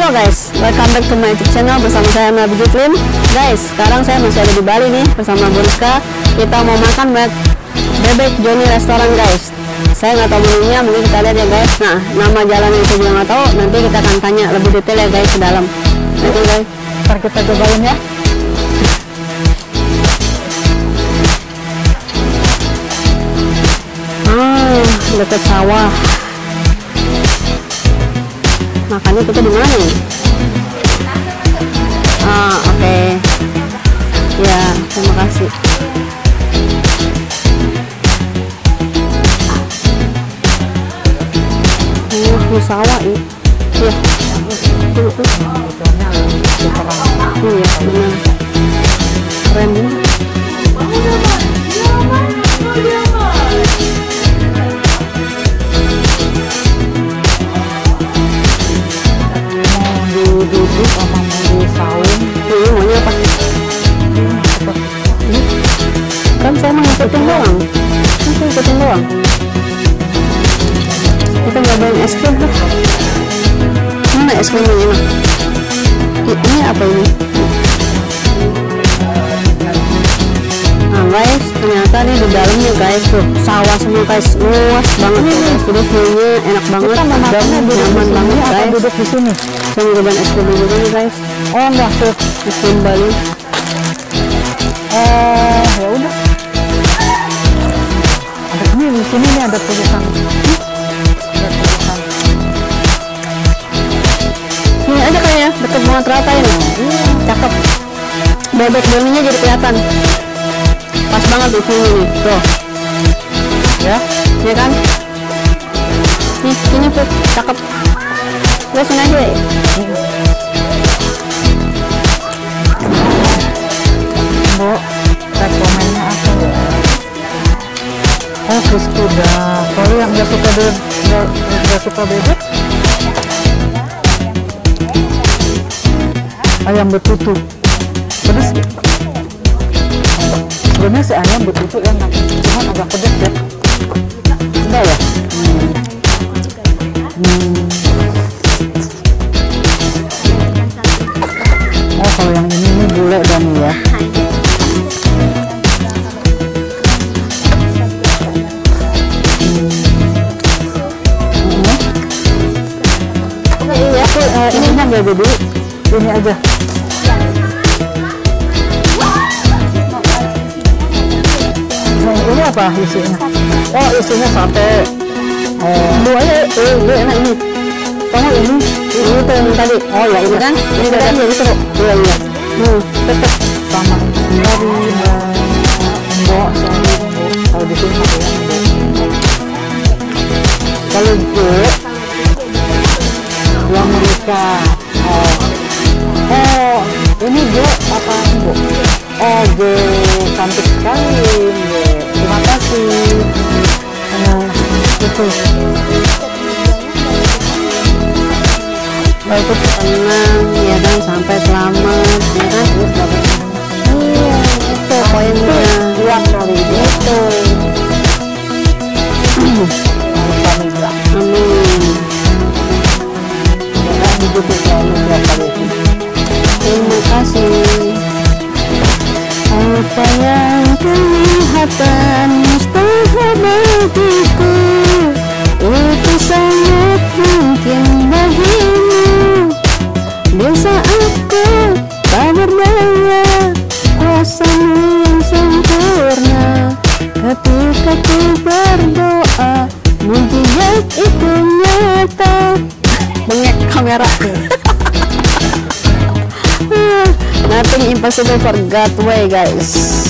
Halo guys, welcome back to my YouTube channel bersama saya Mel Bujuklim. Guys, sekarang saya masih ada di Bali nih bersama Bu Rizka. Kita mau makan bebek Johnny restoran guys. Saya nggak tahu menunya, mungkin kita lihat ya guys. Nah, nama jalannya saya juga nggak tahu. Nanti kita akan tanya lebih detail ya guys ke dalam. Oke guys, ntar kita cobain ya. Dekat sawah. Makannya kita di mana nih? Oke. Ya, terima kasih. Di sawah ini. Iya. Iya, benar. Keren banget. Duduk sama mau saung. Maunya apa? Kan saya mau ngikutin doang. Kita nyobain es krim tuh. Mana es krim yang enak? Ini apa ini? Nah guys, ternyata nih di dalamnya guys tuh sawah semua guys, luas banget guys. Jadi view-nya enak banget, nyaman banget guys. Duduk di sini. Saya nyobain es krim juga nih guys. Oh enggak tuh, es krim Bali. Ya udah. Ada ini di sini nih ada tulisan. Ini aja kayaknya deket banget rata ini. Cakep. Bebek Johnny-nya jadi kelihatan. Pas banget di sini nih, tuh. Ya kan? Nih, ini tuh cakep. Udah sini aja ya. Bu, rekomennya apa ya? Oh, crispy dah. Kalau yang nggak suka bebek, ayam betutu. Pedas. Sebenarnya si ayam betutu enak, cuman agak pedas ya. Enggak ya? Oh, kalau yang ini nih bule dan ya. Ini enggak jadi ini aja. Nah, ini apa isinya? Oh, isinya sate. Buahnya enak ini. Kamu ini tuh yang tadi. Oh ya ini kan? Ini kan jadi seru. Iya. Tetap sama dari mbok soalnya kalau di sini ya. Kalau yang menikah. Oh, ini Bu apa Bu? Oh, Bu cantik sekali. Terima kasih. Itu. Itu tenang ya kan, sampai selamat ya kan. Iya, itu poinnya. Buat hari itu. Amin. Terima kasih. Apa yang kelihatan mustahil bagiku, itu sangat mungkin bagimu. Bisa aku tak berdaya, kuasamu yang sempurna. Ketika ku berdoa, mujizat itu nyata. Bengek kamera. Nothing impossible for God way guys.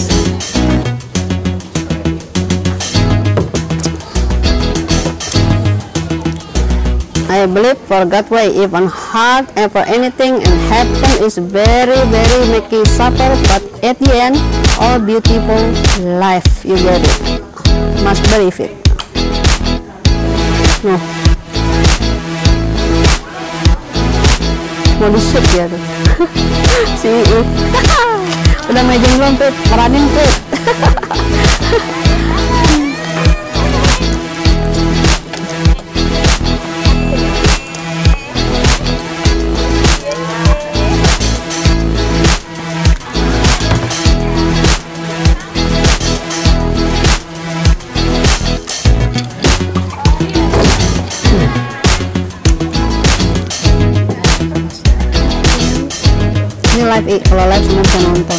I believe for God way, even hard for anything and happen is very making suffer, but at the end all beautiful life. You get it, must believe it. No. Mau di-shoot ya tuh. Si udah mejeng belum Pit? Peranin Pit. live, kalau live semua bisa nonton.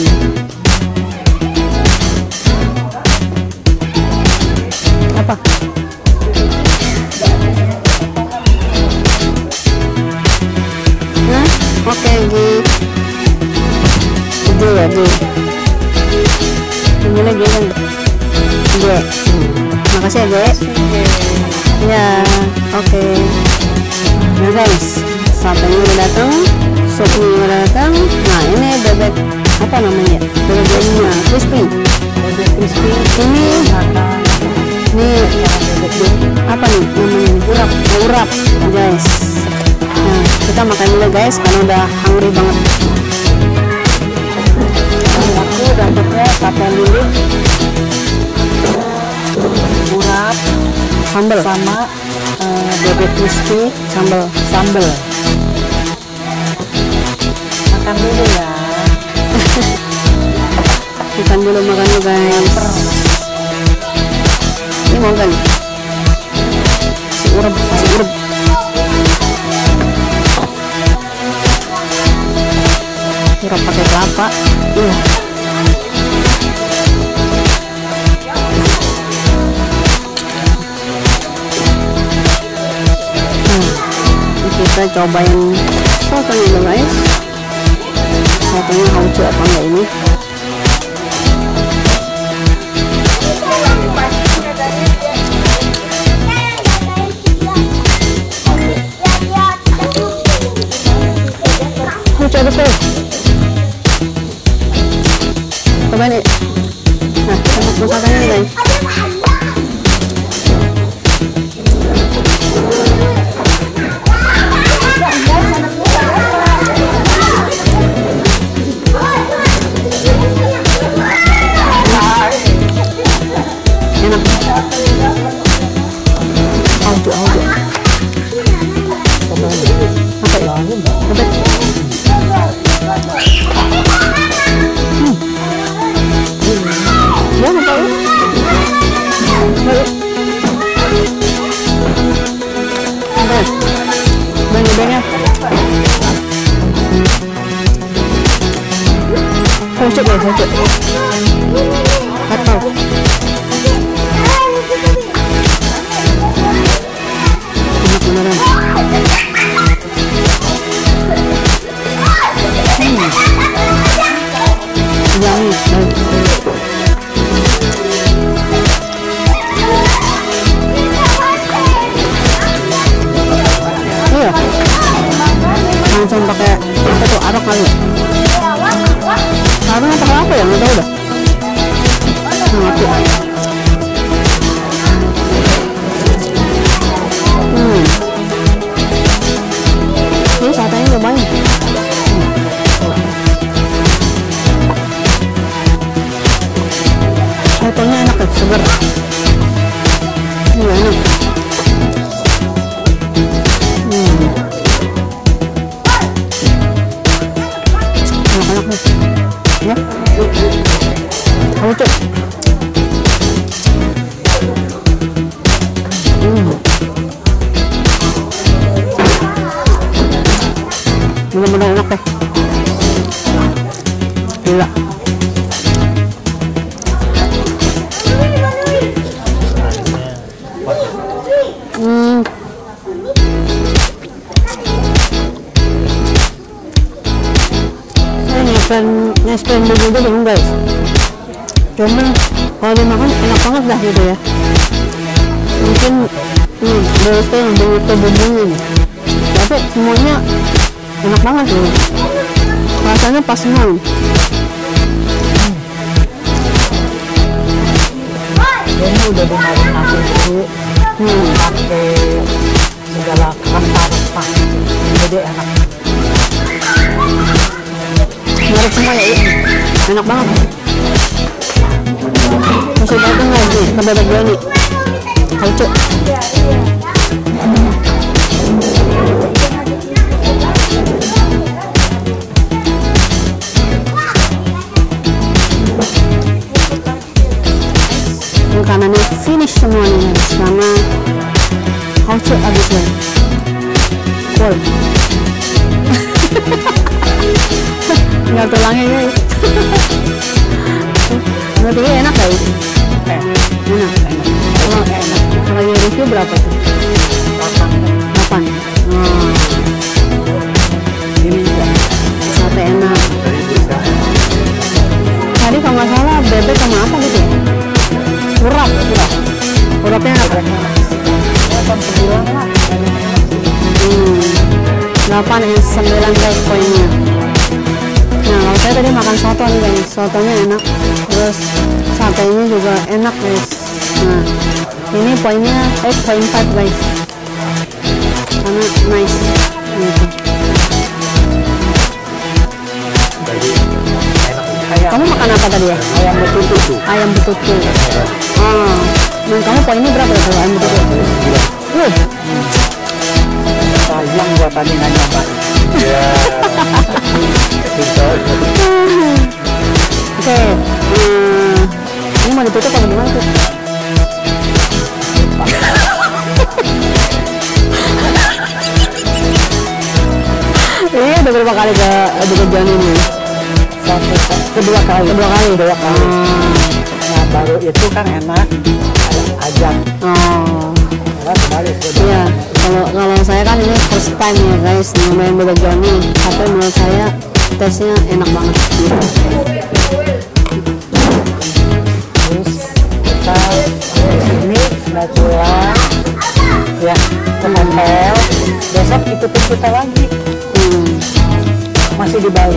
Apa? Nah, oke, Gi. G ya, G. Ini lagi kan? G. Makasih ya, G. Ya, oke. Nah guys, satenya udah datang, supnya udah datang. Nah ini bebek apa namanya? Bebek jadinya crispy. Bebek crispy. Ini apa nih namanya? Urap guys. Nah kita makan dulu guys karena udah hungry banget. Aku dapetnya sate lilit, urap, Sambal sama bebek crispy, sambal. Makan dulu ya. Makan dulu guys. Ini mau kan? Si urap. Urap pakai kelapa. Kita cobain sotonya dulu guys. Sotonya haucu apa enggak ini? Haucu betul. Coba nih. Nah, kita masuk sotonya nih guys. Hocok. Atau enak beneran. Yummy. Iya. Langsung pakai apa tuh, arok kali. Karena pakai apa ya, nggak tahu dah. Mati. Ini satenya udah banyak. Satenya enak ya, segar. Ini enak. Enak-enak nih. Ya, haucu. Bener-bener enak deh. Gila. Ngespen dulu dong guys. Cuman kalau dimakan enak banget dah gitu ya. Mungkin Bosco yang begitu bumbunya nih. Tapi semuanya enak banget loh. Rasanya pas semua. Ini udah dimarinasi dulu, pakai segala rempah-rempah, jadi enak. Merek semua ya, enak banget. Masih datang lagi ke bebek gue nih. Haucu. Makanannya finish semuanya guys, karena haucu abisnya. Cool. Nggak tinggal tulangnya guys. Menurut gue enak guys. Enak. Kalau yang review berapa tuh? 8. Ini juga Sate enak. Tadi kalau nggak salah bebek sama apa gitu ya? Urap. Urapnya enak. 8 lah. 8-9 guys poinnya. Nah kalau saya tadi makan soto nih guys, sotonya enak, terus satenya juga enak guys. Nah ini poinnya 8.5 guys, karena nice gitu. Kamu makan apa tadi ya? Ayam betutu. Ayam betutu. Dan kamu poinnya berapa ya kalau ayam betutu? Sayang gua tadi nggak nyobain. Oke, ini mau ditutup apa gimana tuh? Iya, udah berapa kali ke Johnny ini? Kedua kali. Nah baru itu kan enak ajak. Iya, kalau saya kan ini first time ya guys nyobain bebek Johnny, tapi menurut saya tesnya enak banget. Terus kita di sini udah pulang ya ke hotel. Besok ikutin kita lagi. Masih di Bali.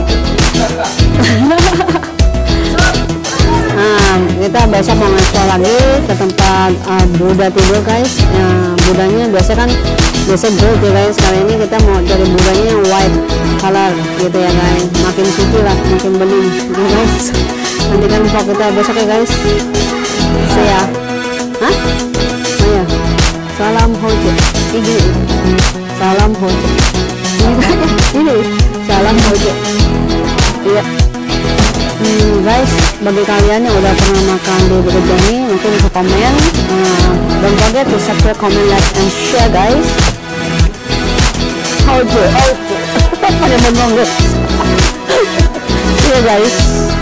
Nah, kita besok mau nge-explore lagi ke tempat Buddha tidur guys. Budanya biasa gold ya guys. Kali ini kita mau cari Budanya white color gitu ya guys. Makin suci lah, makin bening ya guys. Nantikan vlog kita besok ya guys. See ya. Hah? Oh ya. Salam hojo. Ini. Salam hojo. Ini. Salam hojo. Iya. Guys, bagi kalian yang udah pernah makan di Bebek Johnny, mungkin bisa komen. Don't forget to subscribe, comment, like, and share guys. Hojo. Pada ngomong guys. See you guys.